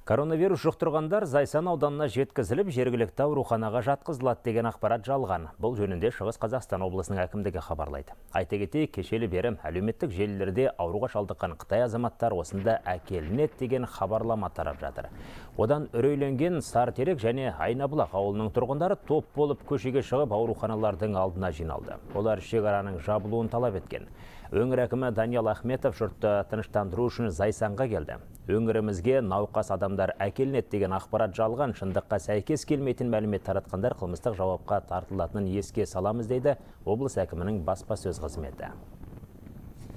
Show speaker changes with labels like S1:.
S1: Коронавирус жұқтырғандар Зайсан ауданына жеткізіліп, жергілікті ауруханаға жатқызылады деген ақпарат жалған. Бұл жөнінде Шығыс Қазақстан облысының әкімдігі хабарлайды. Айта кетейік, кешелі бері әлеуметтік желілерде ауруға шалдыққан Қытай азаматтар осында әкелінеді деген хабарлама тарап жатыр. Одан үрейленген Сарытерек және Айнабұлақ ауылының тұрғындары топ болып көшеге шығып ауруханалардың алдына жиналды. Олар шекараның жабылуын талап еткен. Өңір әкімі Даниал Ахметов жұртты тыныштандыру үшін Зайсанға келді. Өңірімізге науқас адамдар әкелінеді деген ақпарат жалған, шындыққа сәйкес келмейтін мәлімет таратқандар қылмыстық жауапқа тартылатынын еске саламыз дейді облыс әкімінің баспасөз қызметі.